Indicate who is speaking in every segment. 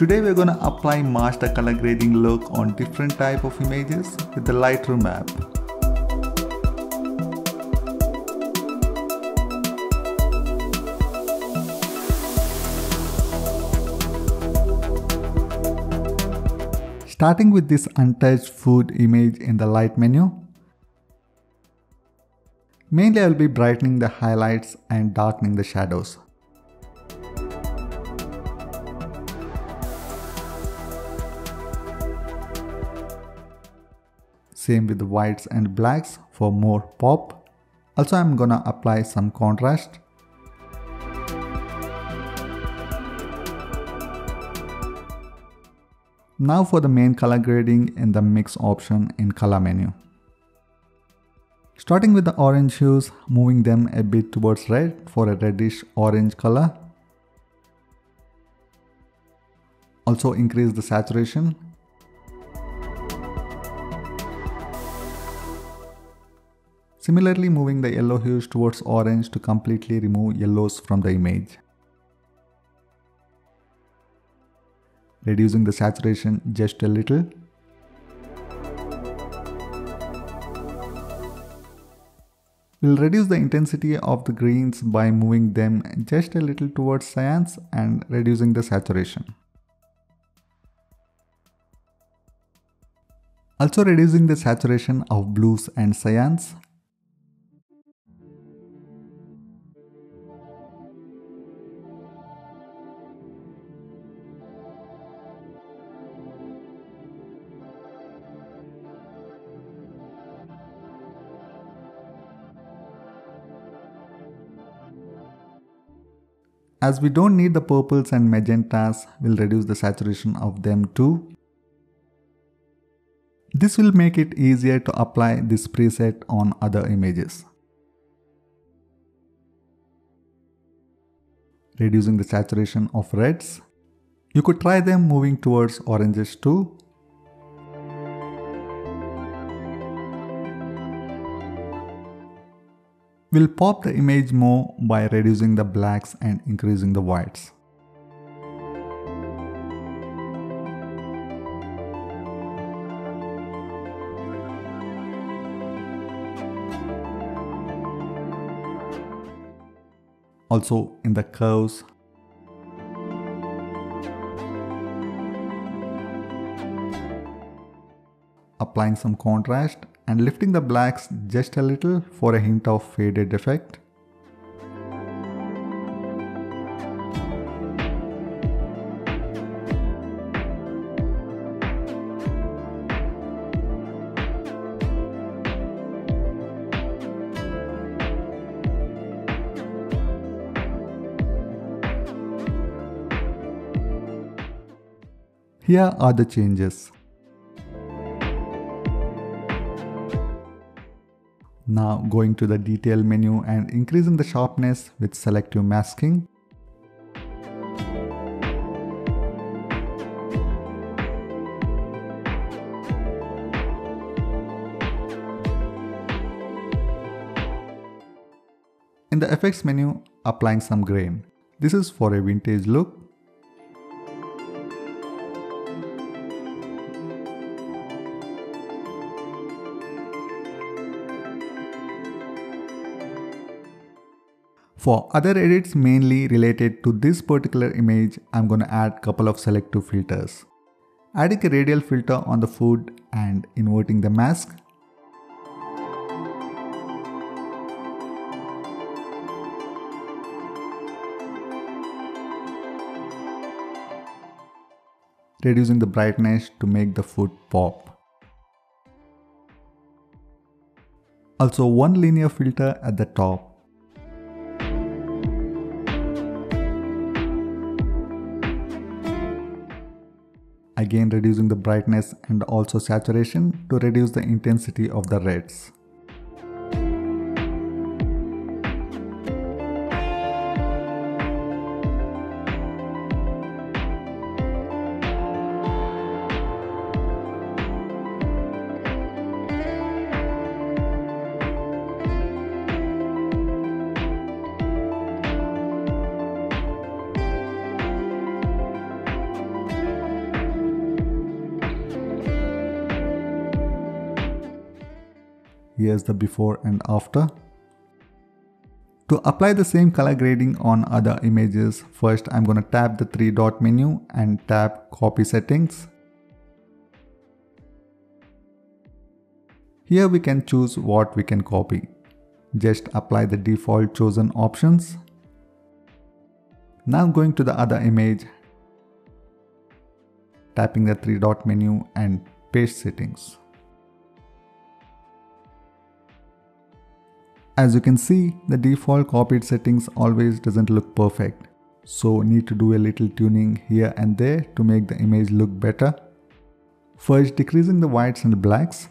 Speaker 1: Today we're gonna apply master color grading look on different type of images with the Lightroom app. Starting with this untouched food image in the light menu. Mainly I will be brightening the highlights and darkening the shadows. Same with the whites and blacks for more pop. Also I'm gonna apply some contrast. Now for the main color grading in the mix option in color menu. Starting with the orange hues, moving them a bit towards red for a reddish orange color. Also increase the saturation. Similarly, moving the yellow hues towards orange to completely remove yellows from the image. Reducing the saturation just a little. We'll reduce the intensity of the greens by moving them just a little towards cyans and reducing the saturation. Also reducing the saturation of blues and cyans. As we don't need the purples and magentas, we'll reduce the saturation of them too. This will make it easier to apply this preset on other images. Reducing the saturation of reds. You could try them moving towards oranges too. We'll pop the image more by reducing the blacks and increasing the whites. Also in the curves. Applying some contrast and lifting the blacks just a little for a hint of faded effect. Here are the changes. Now going to the detail menu and increasing the sharpness with selective masking. In the effects menu, applying some grain. This is for a vintage look. For other edits mainly related to this particular image, I'm going to add a couple of selective filters. Adding a radial filter on the food and inverting the mask. Reducing the brightness to make the food pop. Also one linear filter at the top. Again reducing the brightness and also saturation to reduce the intensity of the reds. Here's the before and after. To apply the same color grading on other images, first I'm going to tap the 3-dot menu and tap Copy Settings. Here we can choose what we can copy. Just apply the default chosen options. Now going to the other image, tapping the 3-dot menu and Paste Settings. As you can see, the default copied settings always doesn't look perfect. So need to do a little tuning here and there to make the image look better. First, decreasing the whites and blacks.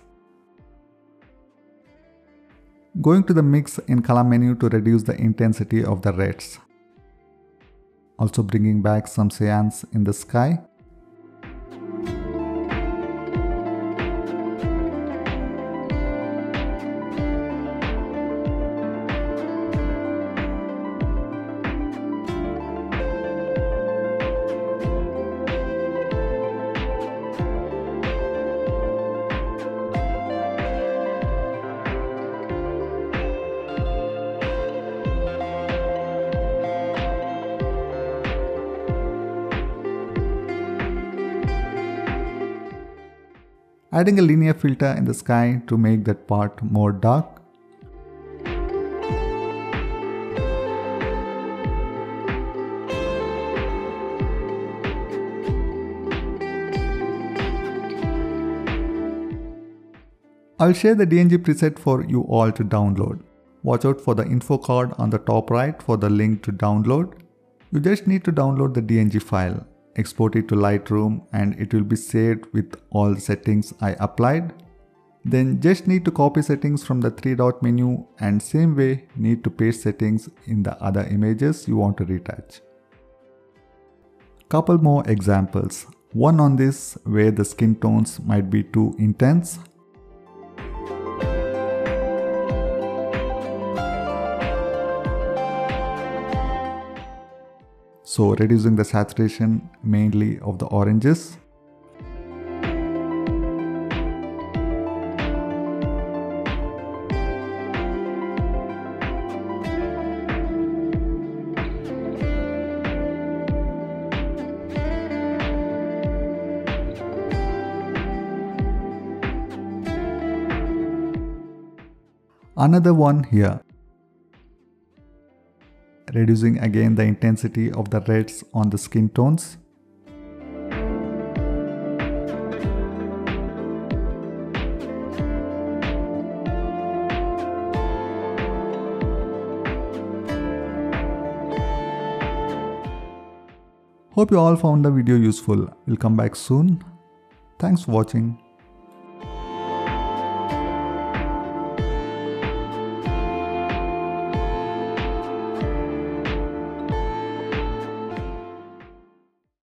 Speaker 1: Going to the Mix in Color menu to reduce the intensity of the reds. Also bringing back some cyans in the sky. Adding a linear filter in the sky to make that part more dark. I'll share the DNG preset for you all to download. Watch out for the info card on the top right for the link to download. You just need to download the DNG file. Export it to Lightroom and it will be saved with all the settings I applied. Then just need to copy settings from the 3-dot menu and same way need to paste settings in the other images you want to retouch. Couple more examples. One on this where the skin tones might be too intense. So reducing the saturation mainly of the oranges. Another one here. Reducing again the intensity of the reds on the skin tones. Hope you all found the video useful. We'll come back soon. Thanks for watching.